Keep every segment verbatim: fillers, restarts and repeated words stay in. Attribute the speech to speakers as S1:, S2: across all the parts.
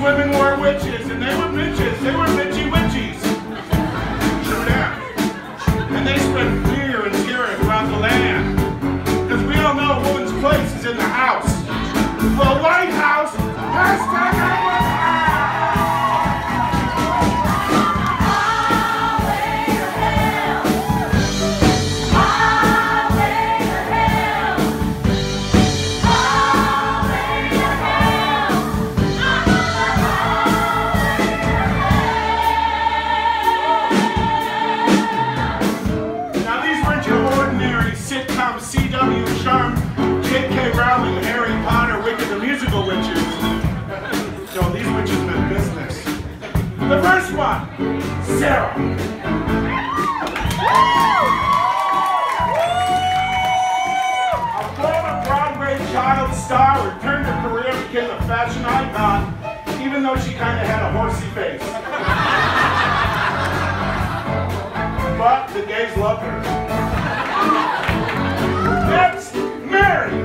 S1: women were witches, and they were bitches. They were bitchy witchies. True that. And they spread fear and terror throughout the land. Because we all know a woman's place is in the house. The White House, hashtag I was the first one, Sarah. A former Broadway child star returned her career, became a fashion icon, even though she kind of had a horsey face. But the gays loved her. Next, Mary.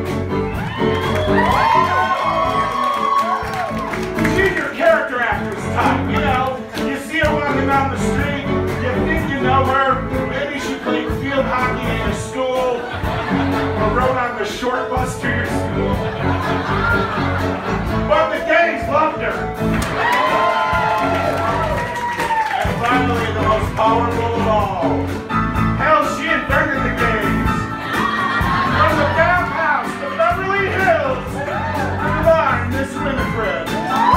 S1: She's your character actress type, you know. Walking down the street, you think you know her, maybe she played field hockey in your school, or rode on the short bus to your school. But the gays loved her. And finally, the most powerful of all. Hell, she invented the gays. From the bathhouse to Beverly Hills, divine Miss Winifred.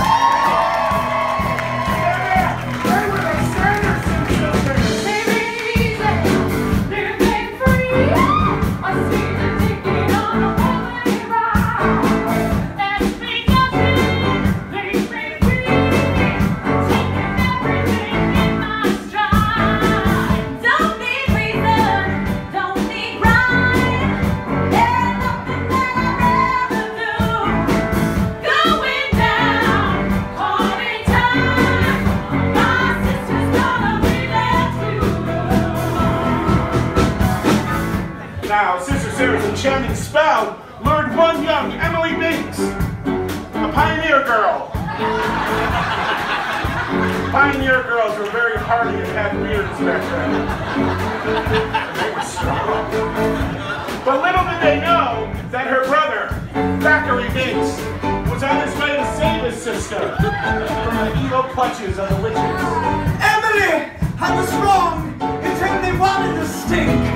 S1: Now, Sister Sarah's enchanting spell lured one young Emily Binks, a pioneer girl. Pioneer girls were very hardy and had beards back then. They were strong. But little did they know that her brother, Thackeray Binks, was on his way to save his sister from the evil clutches of the witches.
S2: Emily! I was wrong! Until they wanted to stink!